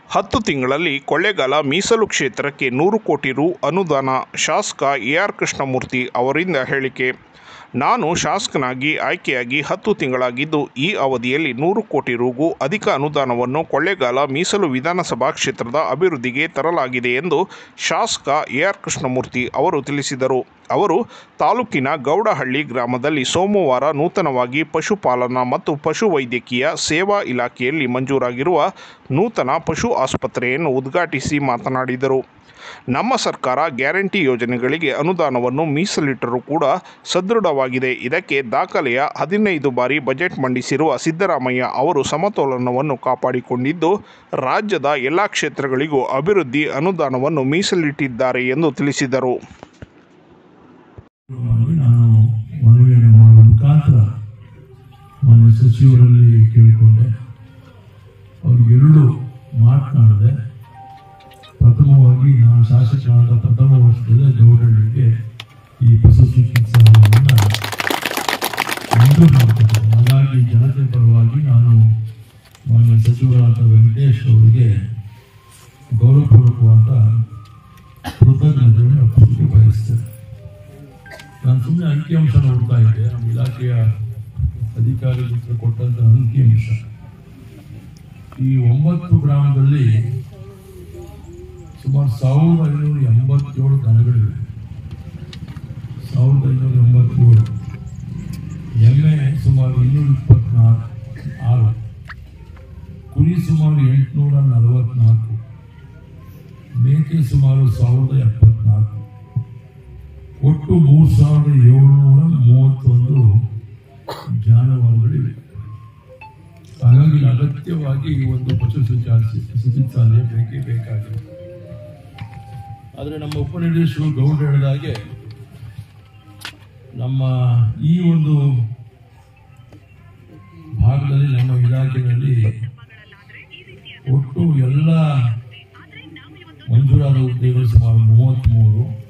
10 ತಿಂಗಳಲ್ಲಿ ಕೊಳ್ಳೇಗಾಲ ಮೀಸಲು ಕ್ಷೇತ್ರಕ್ಕೆ 100 ಕೋಟಿ ರು ಅನುದಾನ. ಶಾಸಕ ಎಆರ್ ಕೃಷ್ಣಮೂರ್ತಿ ಅವರಿಂದ ಹೇಳಿಕೆ. ನಾನು ಶಾಸಕನಾಗಿ ಆಯ್ಕೆಯಾಗಿ 10 ತಿಂಗಳಾಗಿದ್ದು, ಈ ಅವಧಿಯಲ್ಲಿ 100 ಕೋಟಿ ರುಗೂ ಅಧಿಕ ಅನುದಾನವನ್ನು ಕೊಳ್ಳೇಗಾಲ ಮೀಸಲು ವಿಧಾನಸಭಾ ಕ್ಷೇತ್ರದ ಅಭಿವೃದ್ಧಿಗೆ ತರಲಾಗಿದೆ ಎಂದು ಶಾಸಕ ಎಆರ್ ಕೃಷ್ಣಮೂರ್ತಿ ಅವರು ತಿಳಿಸಿದರು. ಅವರು ತಾಲೂಕಿನ ಗೌಡಹಳ್ಳಿ ಗ್ರಾಮದಲ್ಲಿ ಸೋಮವಾರ ನೂತನವಾಗಿ ಪಶುಪಾಲನಾ ಮತ್ತು ಪಶುವೈದ್ಯಕೀಯ ಸೇವಾ ಇಲಾಖೆಯಲ್ಲಿ ಮಂಜೂರಾಗಿರುವ ನೂತನ ಪಶು ಆಸ್ಪತ್ರೆಯನ್ನು ಉದ್ಘಾಟಿಸಿ ಮಾತನಾಡಿದರು. ನಮ್ಮ ಸರ್ಕಾರ ಗ್ಯಾರಂಟಿ ಯೋಜನೆಗಳಿಗೆ ಅನುದಾನವನ್ನು ಮೀಸಲಿಟ್ಟರೂ ಕೂಡ ಸದೃಢವಾಗಿದೆ. ಇದಕ್ಕೆ ದಾಖಲೆಯ 15 ಬಾರಿ ಬಜೆಟ್ ಮಂಡಿಸಿರುವ ಸಿದ್ದರಾಮಯ್ಯ ಅವರು ಸಮತೋಲನವನ್ನು ಕಾಪಾಡಿಕೊಂಡಿದ್ದು, ರಾಜ್ಯದ ಎಲ್ಲ ಕ್ಷೇತ್ರಗಳಿಗೂ ಅಭಿವೃದ್ಧಿ ಅನುದಾನವನ್ನು ಮೀಸಲಿಟ್ಟಿದ್ದಾರೆ ಎಂದು ತಿಳಿಸಿದರು. ನಾನು ಮನವಿಯನ್ನು ಮಾಡುವ ಮುಖಾಂತರ ಮಾನ್ಯ ಸಚಿವರಲ್ಲಿ ಕೇಳಿಕೊಂಡೆ. ಅವರಿಗೆರಡು ಮಾತನಾಡಿದೆ. ಪ್ರಥಮವಾಗಿ ನಾನು ಶಾಸಕರಾದ ಪ್ರಥಮ ವರ್ಷದಲ್ಲೇ ಗೌಡಹಳ್ಳಿಗೆ ಈ ಪಶು ಚಿಕಿತ್ಸಾಲಯವನ್ನು ಮಂಜೂರು ಮಾಡಿಕೊಟ್ಟೆ. ಹಾಗಾಗಿ ಜನತೆ ಪರವಾಗಿ ನಾನು ಮಾನ್ಯ ಸಚಿವರಾದ ವೆಂಕಟೇಶ್ ಅವರಿಗೆ ಗೌರವಪೂರ್ವಕವಾದ ಕೃತಜ್ಞತೆಯನ್ನು ಅರ್ಪಿಸಲಿಕ್ಕೆ ಬಯಸ್ತೇನೆ. ನಾನು ಸುಮ್ಮನೆ ಅಂಕಿಅಂಶ ನೋಡ್ತಾ ಇದ್ದೆ. ನಮ್ಮ ಇಲಾಖೆಯ ಅಧಿಕಾರಿಗಳು ಕೊಟ್ಟಂತ ಅಂಕಿಅಂಶ, ಈ 9 ಗ್ರಾಮದಲ್ಲಿ ಸುಮಾರು 1587 ದನಗಳಿವೆ. 1587 ಎಮ್ಮೆ ಸುಮಾರು 226, ಕುರಿ ಸುಮಾರು 844, ಮೇಕೆ ಸುಮಾರು 1074, ಒಟ್ಟು 3731 ಜಾನುವಾರುಗಳಿವೆ. ಹಾಗಾಗಿ ಅಗತ್ಯವಾಗಿ ಈ ಒಂದು ಪಶು ಚಿಕಿತ್ಸಾಲಯ ಬೇಕೇ ಬೇಕಾಗಿದೆ. ಆದರೆ ನಮ್ಮ ಉಪನಿರ್ದೇಶಕರು ಗೌಡ ಹೇಳಿದ ಹಾಗೆ ನಮ್ಮ ಈ ಒಂದು ಭಾಗದಲ್ಲಿ ನಮ್ಮ ಇಲಾಖೆಯಲ್ಲಿ ಒಟ್ಟು ಎಲ್ಲ ಮಂಜೂರಾದ ಹುದ್ದೆಗಳು ಸುಮಾರು 33.